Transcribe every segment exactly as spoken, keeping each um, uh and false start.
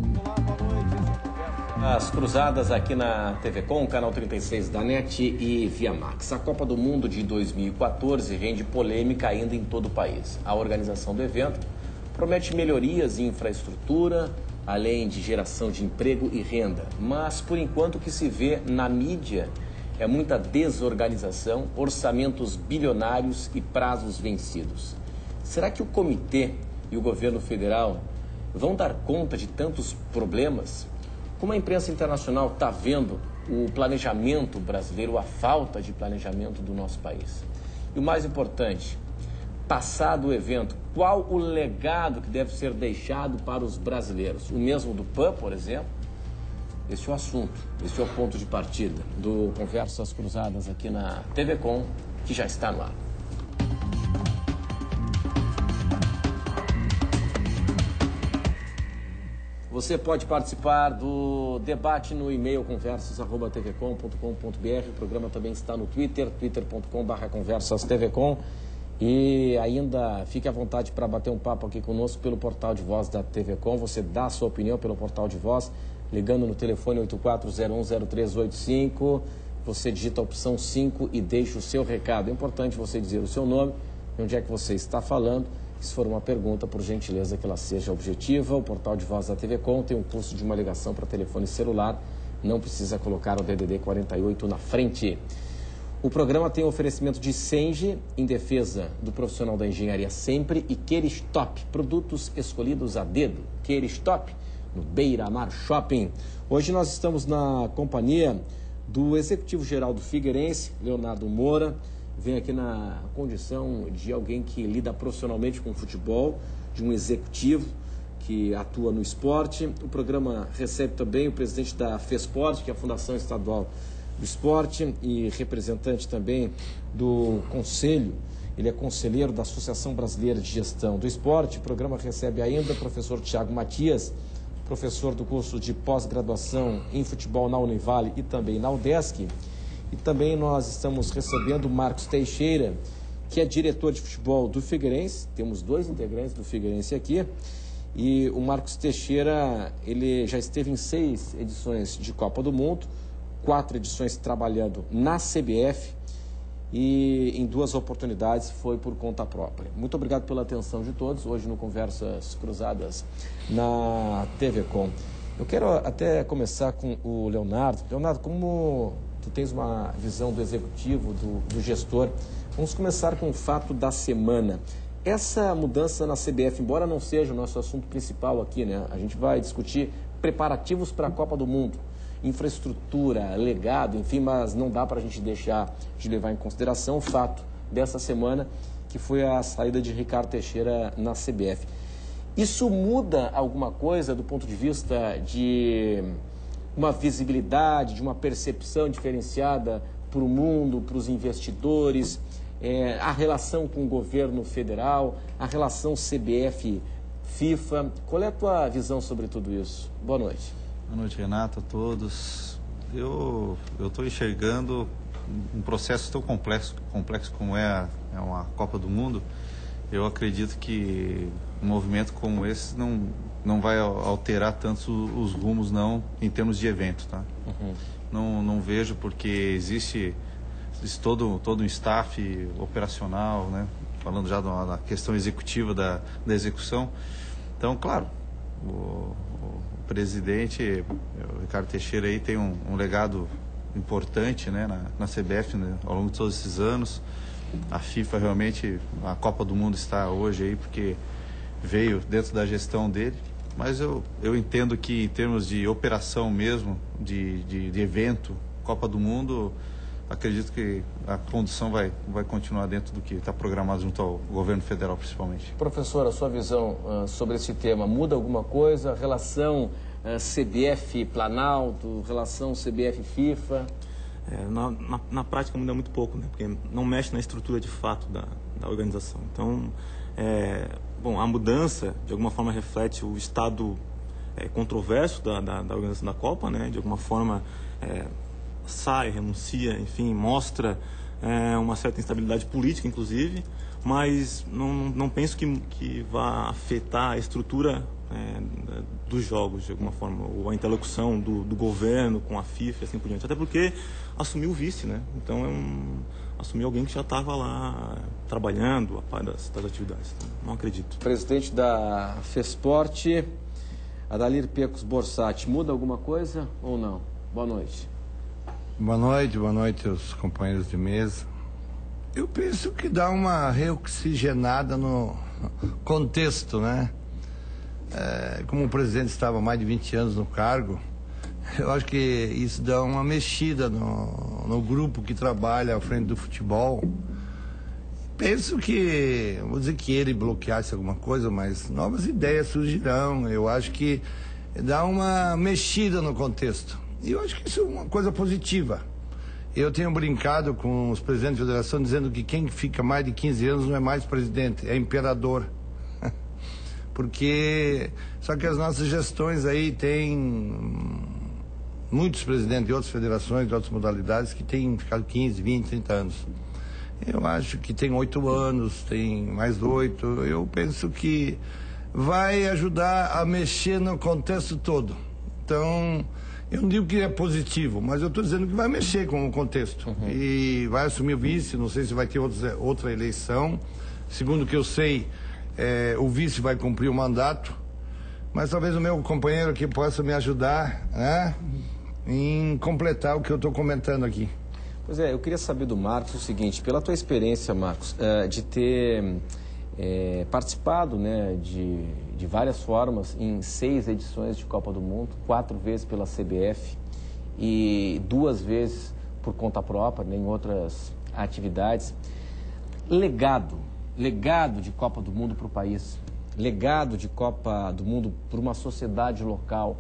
Olá, boa noite. Essa é a Conversa. As cruzadas aqui na T V Com, canal trinta e seis da NET e Via Max. A Copa do Mundo de dois mil e quatorze rende polêmica ainda em todo o país. A organização do evento promete melhorias em infraestrutura, além de geração de emprego e renda. Mas, por enquanto, o que se vê na mídia é muita desorganização, orçamentos bilionários e prazos vencidos. Será que o comitê e o governo federal vão dar conta de tantos problemas? Como a imprensa internacional está vendo o planejamento brasileiro, a falta de planejamento do nosso país? E o mais importante, passado o evento, qual o legado que deve ser deixado para os brasileiros? O mesmo do P A N, por exemplo? Esse é o assunto, esse é o ponto de partida do Conversas Cruzadas aqui na T V Com, que já está no ar. Você pode participar do debate no e-mail conversas arroba t v com ponto com ponto b r. O programa também está no Twitter, twitter ponto com barra conversas t v com. E ainda fique à vontade para bater um papo aqui conosco pelo portal de voz da T V Com. Você dá a sua opinião pelo portal de voz, ligando no telefone oito quatro zero um zero três oito cinco. Você digita a opção cinco e deixa o seu recado. É importante você dizer o seu nome, onde é que você está falando. Se for uma pergunta, por gentileza, que ela seja objetiva. O portal de voz da T V Com tem um custo de uma ligação para telefone celular. Não precisa colocar o D D D quarenta e oito na frente. O programa tem um oferecimento de Senge, em defesa do profissional da engenharia sempre, e Queristop, produtos escolhidos a dedo. Queristop, no Beira Mar Shopping. Hoje nós estamos na companhia do executivo-geral do Figueirense, Leonardo Moura. Vem aqui na condição de alguém que lida profissionalmente com futebol, de um executivo que atua no esporte. O programa recebe também o presidente da FESPORT, que é a Fundação Estadual do Esporte, e representante também do Conselho. Ele é conselheiro da Associação Brasileira de Gestão do Esporte. O programa recebe ainda o professor Tiago Matias, professor do curso de pós-graduação em futebol na Univale e também na UDESC. E também nós estamos recebendo o Marcos Teixeira, que é diretor de futebol do Figueirense. Temos dois integrantes do Figueirense aqui. E o Marcos Teixeira, ele já esteve em seis edições de Copa do Mundo, quatro edições trabalhando na C B F e em duas oportunidades foi por conta própria. Muito obrigado pela atenção de todos, hoje no Conversas Cruzadas na T V Com. Eu quero até começar com o Leonardo. Leonardo, como tu tens uma visão do executivo, do, do gestor, vamos começar com o fato da semana. Essa mudança na C B F, embora não seja o nosso assunto principal aqui, né? A gente vai discutir preparativos para a Copa do Mundo, infraestrutura, legado, enfim, mas não dá para a gente deixar de levar em consideração o fato dessa semana, que foi a saída de Ricardo Teixeira na C B F. Isso muda alguma coisa do ponto de vista de uma visibilidade, de uma percepção diferenciada para o mundo, para os investidores, é, a relação com o governo federal, a relação C B F-FIFA? Qual é a tua visão sobre tudo isso? Boa noite. Boa noite, Renato, a todos. Eu estou enxergando um processo tão complexo, complexo como é, a, é uma Copa do Mundo. Eu acredito que um movimento como esse não, não vai alterar tanto os rumos, não, em termos de evento, tá? Uhum. Não, não vejo, porque existe, existe todo, todo um staff operacional, né? Falando já da, da questão executiva da, da execução. Então, claro, o, o presidente, o Ricardo Teixeira, aí tem um, um legado importante, né, na, na C B F, né, ao longo de todos esses anos. A FIFA realmente, a Copa do Mundo está hoje aí porque veio dentro da gestão dele, mas eu, eu entendo que em termos de operação mesmo, de, de, de evento, Copa do Mundo, acredito que a condução vai, vai continuar dentro do que está programado junto ao governo federal, principalmente. Professor, a sua visão uh, sobre esse tema, muda alguma coisa? Relação uh, C B F-Planalto, relação C B F-FIFA? É, na, na, na prática muda muito pouco, né? Porque não mexe na estrutura de fato da, da organização. Então, é, bom, a mudança de alguma forma reflete o estado é, controverso da, da, da organização da Copa, né? De alguma forma é, sai, renuncia, enfim, mostra é, uma certa instabilidade política, inclusive, mas não, não penso que, que vá afetar a estrutura é, dos jogos, de alguma forma, ou a interlocução do, do governo com a FIFA e assim por diante. Até porque assumiu o vice, né? Então, é um, assumiu alguém que já estava lá trabalhando a par das, das atividades. Então, não acredito. Presidente da FESPORT, Adalir Pecos Borsatti, muda alguma coisa ou não? Boa noite. Boa noite, boa noite aos companheiros de mesa. Eu penso que dá uma reoxigenada no contexto, né? É, como o presidente estava há mais de vinte anos no cargo, eu acho que isso dá uma mexida no, no grupo que trabalha à frente do futebol. Penso que, vou dizer que ele bloqueasse alguma coisa, mas novas ideias surgirão. Eu acho que dá uma mexida no contexto. E eu acho que isso é uma coisa positiva. Eu tenho brincado com os presidentes da federação dizendo que quem fica mais de quinze anos não é mais presidente, é imperador. Porque só que as nossas gestões aí tem muitos presidentes de outras federações, de outras modalidades que têm ficado quinze, vinte, trinta anos. Eu acho que tem oito anos, tem mais oito. Eu penso que vai ajudar a mexer no contexto todo. Então, eu não digo que é positivo, mas eu estou dizendo que vai mexer com o contexto. Uhum. E vai assumir o vice, não sei se vai ter outra, outra eleição. Segundo o que eu sei, é, o vice vai cumprir o mandato. Mas talvez o meu companheiro aqui possa me ajudar, né, em completar o que eu estou comentando aqui. Pois é, eu queria saber do Marcos o seguinte, pela tua experiência, Marcos, uh, de ter é, participado, né, de, de várias formas em seis edições de Copa do Mundo, quatro vezes pela C B F e duas vezes por conta própria, né, em outras atividades. Legado, legado de Copa do Mundo para o país, legado de Copa do Mundo para uma sociedade local.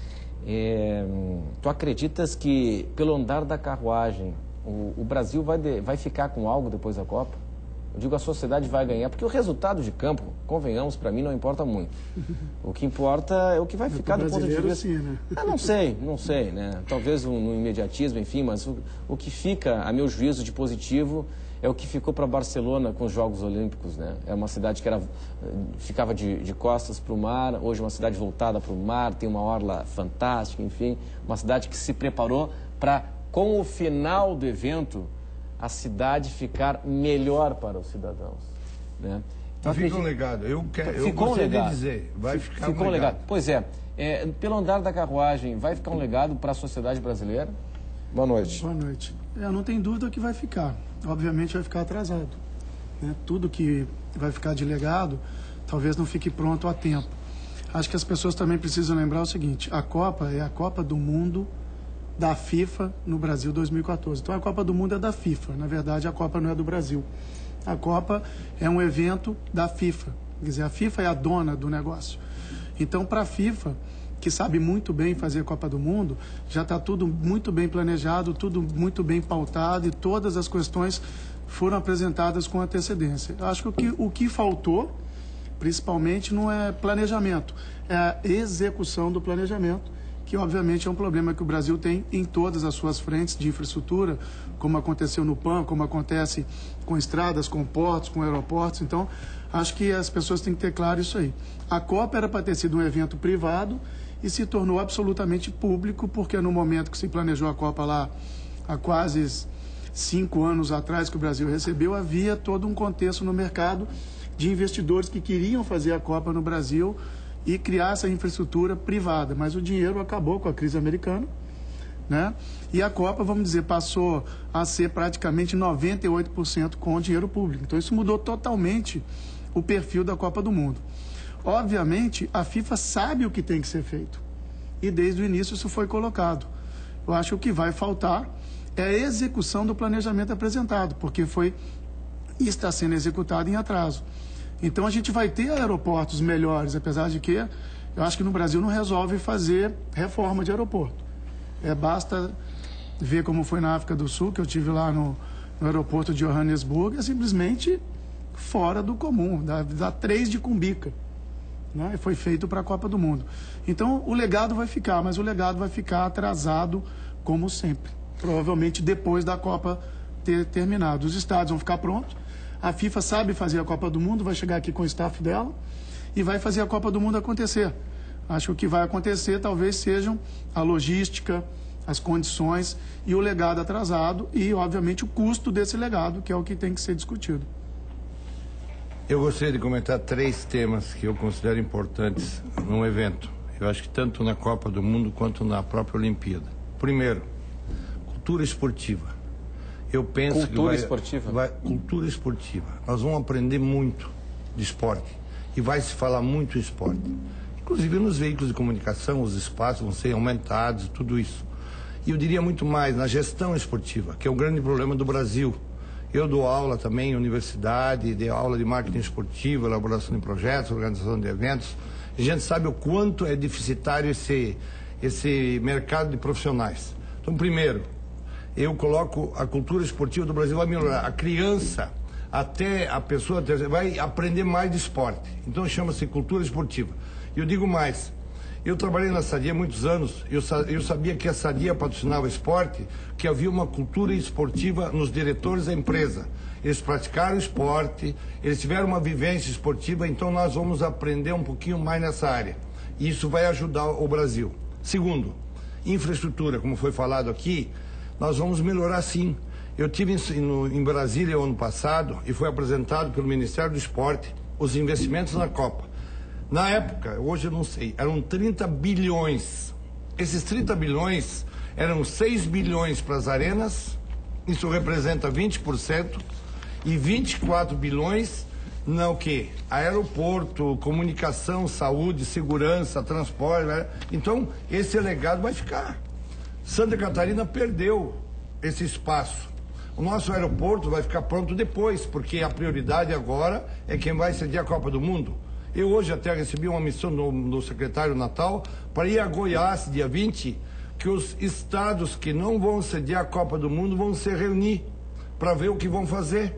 É, tu acreditas que, pelo andar da carruagem, o, o Brasil vai, de, vai ficar com algo depois da Copa? Eu digo, a sociedade vai ganhar, porque o resultado de campo, convenhamos, para mim não importa muito. O que importa é o que vai é ficar do ponto de vista... Sim, né? Ah, não sei, não sei, né? Talvez no, no imediatismo, enfim, mas o, o que fica, a meu juízo, de positivo é o que ficou para Barcelona com os Jogos Olímpicos, né? É uma cidade que era, ficava de, de costas para o mar, hoje é uma cidade voltada para o mar, tem uma orla fantástica, enfim, uma cidade que se preparou para, com o final do evento, a cidade ficar melhor para os cidadãos, né? Então, fica um legado. Eu, quero, eu ficou gostaria um legado. de dizer, vai ficar ficou um um legado. legado. Pois é, é, pelo andar da carruagem, vai ficar um legado para a sociedade brasileira? Boa noite. Boa noite. Eu não tenho dúvida que vai ficar. Obviamente vai ficar atrasado, né? Tudo que vai ficar de legado talvez não fique pronto a tempo. Acho que as pessoas também precisam lembrar o seguinte: a Copa é a Copa do Mundo da FIFA no Brasil dois mil e quatorze. Então a Copa do Mundo é da FIFA. Na verdade, a Copa não é do Brasil. A Copa é um evento da FIFA. Quer dizer, a FIFA é a dona do negócio. Então, para a FIFA, que sabe muito bem fazer a Copa do Mundo, já está tudo muito bem planejado, tudo muito bem pautado e todas as questões foram apresentadas com antecedência. Eu acho que o que, o que faltou, principalmente, não é planejamento, é a execução do planejamento, que obviamente é um problema que o Brasil tem em todas as suas frentes de infraestrutura, como aconteceu no P A N, como acontece com estradas, com portos, com aeroportos. Então, acho que as pessoas têm que ter claro isso aí. A Copa era para ter sido um evento privado e se tornou absolutamente público, porque no momento que se planejou a Copa lá, há quase cinco anos atrás que o Brasil recebeu, havia todo um contexto no mercado de investidores que queriam fazer a Copa no Brasil e criar essa infraestrutura privada. Mas o dinheiro acabou com a crise americana, né? E a Copa, vamos dizer, passou a ser praticamente noventa e oito por cento com dinheiro público. Então isso mudou totalmente o perfil da Copa do Mundo. Obviamente, a FIFA sabe o que tem que ser feito. E desde o início isso foi colocado. Eu acho que o que vai faltar é a execução do planejamento apresentado, porque foi e está sendo executado em atraso. Então a gente vai ter aeroportos melhores, apesar de que eu acho que no Brasil não resolve fazer reforma de aeroporto. É, basta ver como foi na África do Sul, que eu tive lá no, no aeroporto de Johannesburg, é simplesmente fora do comum, dá, dá três de Cumbica. Né? Foi feito para a Copa do Mundo. Então o legado vai ficar, mas o legado vai ficar atrasado como sempre. Provavelmente depois da Copa ter terminado. Os estádios vão ficar prontos. A FIFA sabe fazer a Copa do Mundo, vai chegar aqui com o staff dela e vai fazer a Copa do Mundo acontecer. Acho que o que vai acontecer talvez sejam a logística, as condições e o legado atrasado e, obviamente, o custo desse legado, que é o que tem que ser discutido. Eu gostaria de comentar três temas que eu considero importantes num evento. Eu acho que tanto na Copa do Mundo quanto na própria Olimpíada. Primeiro, cultura esportiva. Eu penso cultura que vai, esportiva? Vai, cultura esportiva. Nós vamos aprender muito de esporte e vai se falar muito de esporte. Inclusive nos veículos de comunicação, os espaços vão ser aumentados, tudo isso. E eu diria muito mais na gestão esportiva, que é o grande problema do Brasil. Eu dou aula também em universidade, dei aula de marketing esportivo, elaboração de projetos, organização de eventos. A gente sabe o quanto é deficitário esse, esse mercado de profissionais. Então, primeiro, eu coloco a cultura esportiva do Brasil vai melhorar. A criança, até a pessoa, vai aprender mais de esporte. Então, chama-se cultura esportiva. E eu digo mais. Eu trabalhei na Sadia há muitos anos, eu, eu sabia que a Sadia patrocinava esporte, que havia uma cultura esportiva nos diretores da empresa. Eles praticaram esporte, eles tiveram uma vivência esportiva, então nós vamos aprender um pouquinho mais nessa área. E isso vai ajudar o Brasil. Segundo, infraestrutura, como foi falado aqui, nós vamos melhorar sim. Eu tive em, no, em Brasília o ano passado e foi apresentado pelo Ministério do Esporte os investimentos na Copa. Na época, hoje eu não sei, eram trinta bilhões. Esses trinta bilhões eram seis bilhões para as arenas, isso representa vinte por cento, e vinte e quatro bilhões na o quê? Aeroporto, comunicação, saúde, segurança, transporte, né? Então, esse legado vai ficar. Santa Catarina perdeu esse espaço. O nosso aeroporto vai ficar pronto depois, porque a prioridade agora é quem vai sediar a Copa do Mundo. Eu hoje até recebi uma missão do, do secretário Natal para ir a Goiás, dia vinte, que os estados que não vão sediar a Copa do Mundo vão se reunir para ver o que vão fazer.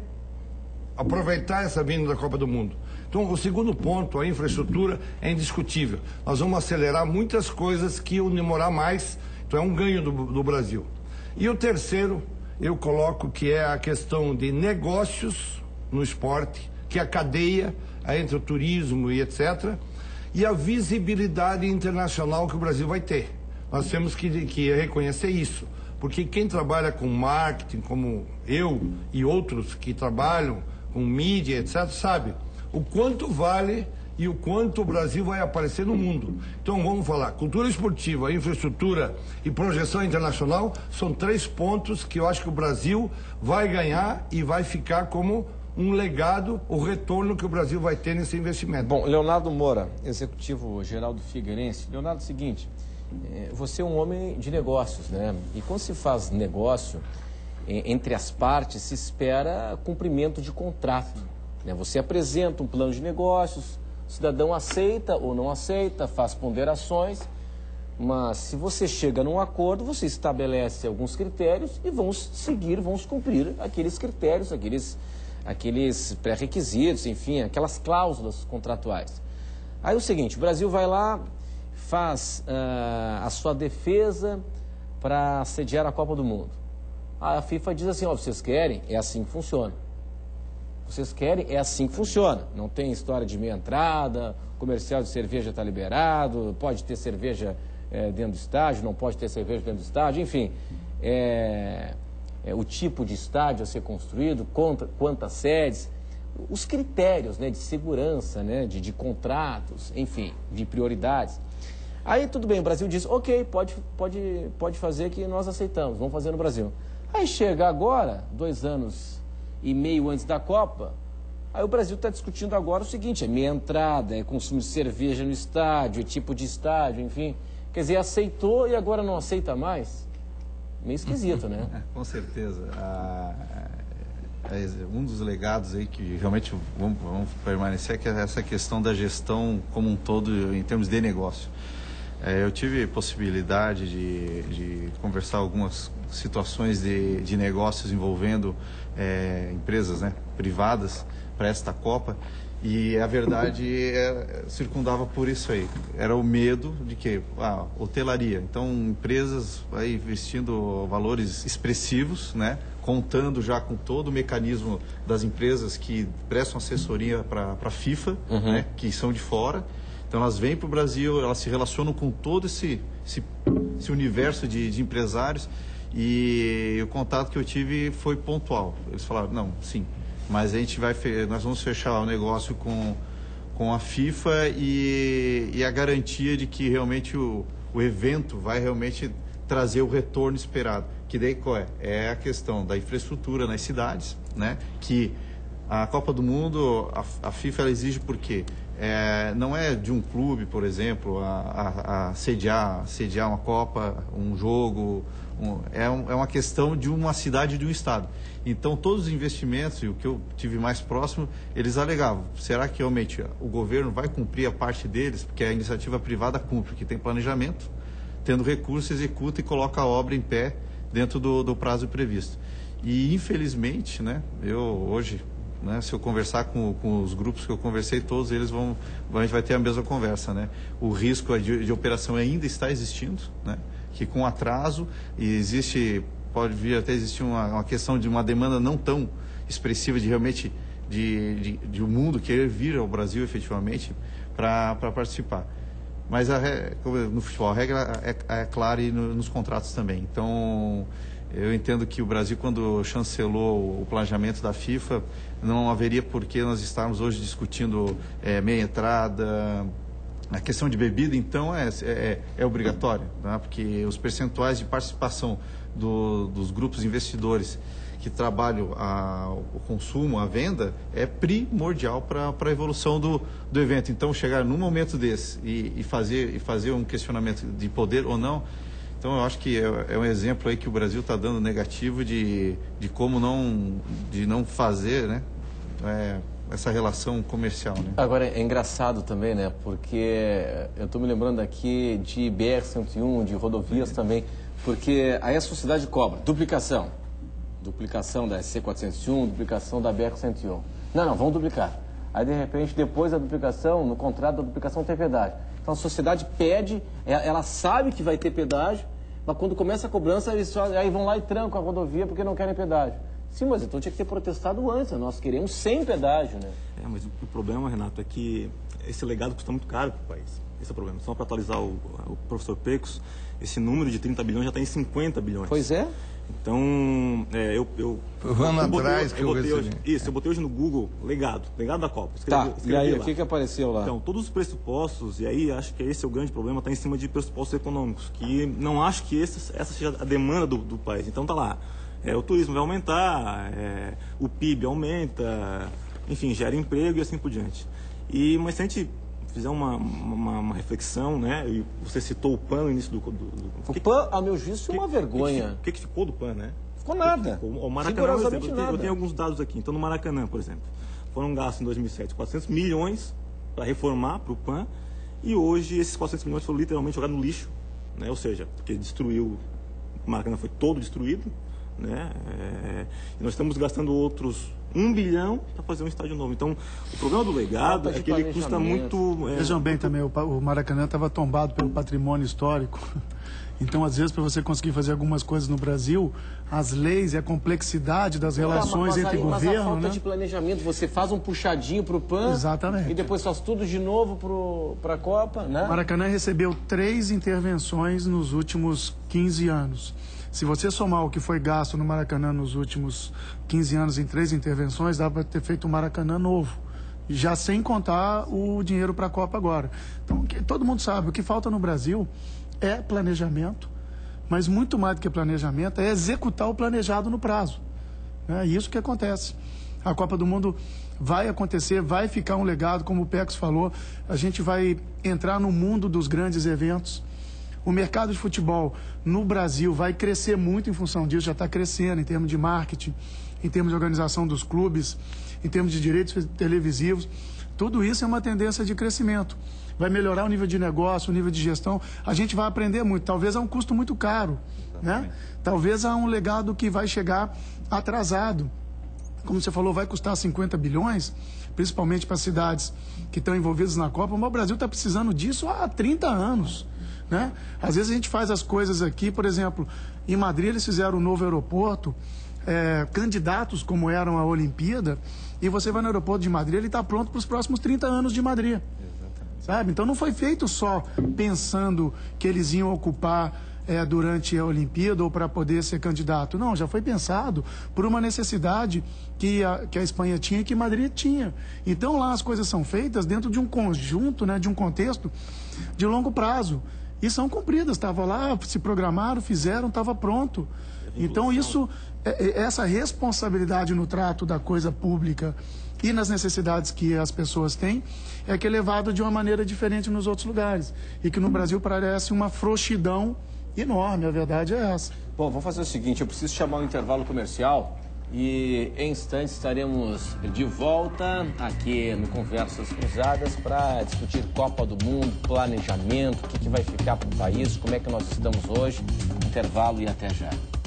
Aproveitar essa vinda da Copa do Mundo. Então, o segundo ponto, a infraestrutura, é indiscutível. Nós vamos acelerar muitas coisas que iam demorar mais, então é um ganho do, do Brasil. E o terceiro, eu coloco que é a questão de negócios no esporte, que é a cadeia entre o turismo e etcétera, e a visibilidade internacional que o Brasil vai ter. Nós temos que, que reconhecer isso, porque quem trabalha com marketing, como eu e outros que trabalham com mídia, etcétera, sabe o quanto vale e o quanto o Brasil vai aparecer no mundo. Então vamos falar, cultura esportiva, infraestrutura e projeção internacional são três pontos que eu acho que o Brasil vai ganhar e vai ficar como um legado, o retorno que o Brasil vai ter nesse investimento. Bom, Leonardo Moura, executivo-geral do Figueirense. Leonardo, é o seguinte, você é um homem de negócios, né? E quando se faz negócio, entre as partes, se espera cumprimento de contrato, né? Você apresenta um plano de negócios, o cidadão aceita ou não aceita, faz ponderações, mas se você chega num acordo, você estabelece alguns critérios e vamos seguir, vamos cumprir aqueles critérios, aqueles... aqueles pré-requisitos, enfim, aquelas cláusulas contratuais. Aí é o seguinte, o Brasil vai lá, faz uh, a sua defesa para sediar a Copa do Mundo. Aí a FIFA diz assim, ó, vocês querem? É assim que funciona. Vocês querem? É assim que funciona. Não tem história de meia entrada, comercial de cerveja está liberado, pode ter cerveja é, dentro do estádio, não pode ter cerveja dentro do estádio, enfim, é... É, o tipo de estádio a ser construído, conta, quantas sedes, os critérios, né, de segurança, né, de, de contratos, enfim, de prioridades. Aí tudo bem, o Brasil diz, ok, pode, pode, pode fazer que nós aceitamos, vamos fazer no Brasil. Aí chega agora, dois anos e meio antes da Copa, aí o Brasil está discutindo agora o seguinte, é meia entrada, é consumo de cerveja no estádio, é tipo de estádio, enfim. Quer dizer, aceitou e agora não aceita mais? Meio esquisito, né? Com certeza. Ah, um dos legados aí que realmente vamos, vamos permanecer é que essa questão da gestão como um todo em termos de negócio. É, eu tive possibilidade de, de conversar algumas situações de, de negócios envolvendo é, empresas, né, privadas para esta Copa, E a verdade é, circundava por isso aí. Era o medo de que, ah, hotelaria. Então, empresas aí investindo valores expressivos, né? Contando já com todo o mecanismo das empresas que prestam assessoria para a FIFA, uhum. né? Que são de fora. Então, elas vêm para o Brasil, elas se relacionam com todo esse, esse, esse universo de, de empresários. E o contato que eu tive foi pontual. Eles falaram, não, sim. Mas a gente vai, nós vamos fechar o negócio com, com a FIFA e, e a garantia de que realmente o, o evento vai realmente trazer o retorno esperado. Que daí qual é? É a questão da infraestrutura nas cidades, né? Que a Copa do Mundo, a, a FIFA ela exige por quê? É, não é de um clube, por exemplo, a, a, a sediar, sediar uma Copa, um jogo, um, é, um, é uma questão de uma cidade, de um estado. Então, todos os investimentos, e o que eu tive mais próximo, eles alegavam, será que realmente o governo vai cumprir a parte deles? Porque a iniciativa privada cumpre, que tem planejamento, tendo recurso, executa e coloca a obra em pé dentro do, do prazo previsto. E, infelizmente, né, eu hoje... Né? Se eu conversar com, com os grupos que eu conversei, todos eles vão, a gente vai ter a mesma conversa, né? O risco de, de operação ainda está existindo, né? Que com atraso e existe, pode vir até existir uma, uma questão de uma demanda não tão expressiva de realmente de, de, de o mundo querer vir ao Brasil efetivamente para participar. Mas a, no futebol a regra é, é clara e no, nos contratos também. Então eu entendo que o Brasil, quando chancelou o planejamento da FIFA, não haveria por que nós estarmos hoje discutindo é, meia entrada. A questão de bebida, então, é, é, é obrigatória, né? Porque os percentuais de participação do, dos grupos investidores que trabalham a, o consumo, a venda, é primordial para a evolução do, do evento. Então, chegar num momento desse e, e, fazer, e fazer um questionamento de poder ou não... Então, eu acho que é, é um exemplo aí que o Brasil está dando negativo de, de como não, de não fazer, né, é, essa relação comercial. Né? Agora, é engraçado também, né? Porque eu estou me lembrando aqui de B R cento e um, de rodovias é. também, porque aí a sociedade cobra duplicação. Duplicação da S C quatrocentos e um, duplicação da B R cento e um. Não, não, vamos duplicar. Aí, de repente, depois da duplicação, no contrato da duplicação tem pedágio. Então, a sociedade pede, ela sabe que vai ter pedágio, mas quando começa a cobrança, eles só, aí vão lá e trancam a rodovia porque não querem pedágio. Sim, mas então tinha que ter protestado antes. Nós queremos sem pedágio, né? É, mas o problema, Renato, é que esse legado custa muito caro para o país. Esse é o problema. Só para atualizar o, o professor Pecos, esse número de trinta bilhões já está em cinquenta bilhões. Pois é. Então, é, eu... eu um ano atrás que eu, eu recebi. Hoje, isso, eu botei hoje no Google, legado, legado da Copa. Escrevi, tá, e aí, lá. O que, que apareceu lá? Então, todos os pressupostos, e aí acho que esse é o grande problema, está em cima de pressupostos econômicos, que não acho que esse, essa seja a demanda do, do país. Então, tá lá, é, o turismo vai aumentar, é, o P I B aumenta, enfim, gera emprego e assim por diante. E, mas se a gente fizer uma, uma, uma reflexão, né? E você citou o P A N no início do... do, do o que, P A N, a meu juízo, é uma que, vergonha. O que, que ficou do P A N, né? Ficou nada. Ficou, o Maracanã, por exemplo, eu tenho, eu tenho alguns dados aqui. Então, no Maracanã, por exemplo, foram gastos em dois mil e sete quatrocentos milhões para reformar para o P A N, e hoje esses quatrocentos milhões foram literalmente jogados no lixo, né? Ou seja, porque destruiu, o Maracanã foi todo destruído, né? É, e nós estamos gastando outros um bilhão para fazer um estádio novo. Então, o problema do legado é que ele custa muito... É, Vejam bem muito... também, o, o Maracanã estava tombado pelo patrimônio histórico. Então, às vezes, para você conseguir fazer algumas coisas no Brasil, as leis e a complexidade das relações mas, mas entre aí, governo... Mas a falta né? de planejamento, você faz um puxadinho para o P A N... Exatamente. E depois faz tudo de novo para a Copa, né? O Maracanã recebeu três intervenções nos últimos quinze anos. Se você somar o que foi gasto no Maracanã nos últimos quinze anos em três intervenções, dá para ter feito um Maracanã novo. Já sem contar o dinheiro para a Copa agora. Então, que, todo mundo sabe, o que falta no Brasil é planejamento, mas muito mais do que planejamento, é executar o planejado no prazo. É isso que acontece. A Copa do Mundo vai acontecer, vai ficar um legado, como o Pecos falou, a gente vai entrar no mundo dos grandes eventos. O mercado de futebol no Brasil vai crescer muito em função disso, já está crescendo em termos de marketing, em termos de organização dos clubes, em termos de direitos televisivos. Tudo isso é uma tendência de crescimento. Vai melhorar o nível de negócio, o nível de gestão. A gente vai aprender muito. Talvez a um custo muito caro, né? Talvez a um legado que vai chegar atrasado. Como você falou, vai custar cinquenta bilhões, principalmente para cidades que estão envolvidas na Copa, mas o Brasil está precisando disso há trinta anos. Né? Às vezes a gente faz as coisas aqui, por exemplo, em Madrid eles fizeram um novo aeroporto, é, candidatos como eram a Olimpíada, e você vai no aeroporto de Madrid, ele está pronto para os próximos trinta anos de Madrid. Exatamente. Sabe? Então não foi feito só pensando que eles iam ocupar é, durante a Olimpíada ou para poder ser candidato. Não, já foi pensado por uma necessidade que a, que a Espanha tinha e que Madrid tinha. Então lá as coisas são feitas dentro de um conjunto, né, de um contexto de longo prazo. E são cumpridas, estava lá, se programaram, fizeram, estava pronto. Então isso, essa responsabilidade no trato da coisa pública e nas necessidades que as pessoas têm, é que é levado de uma maneira diferente nos outros lugares. E que no Brasil parece uma frouxidão enorme, a verdade é essa. Bom, vamos fazer o seguinte, eu preciso chamar um intervalo comercial e em instantes estaremos de volta aqui no Conversas Cruzadas para discutir Copa do Mundo, planejamento, o que, que vai ficar para o país, como é que nós estamos hoje. Intervalo e até já.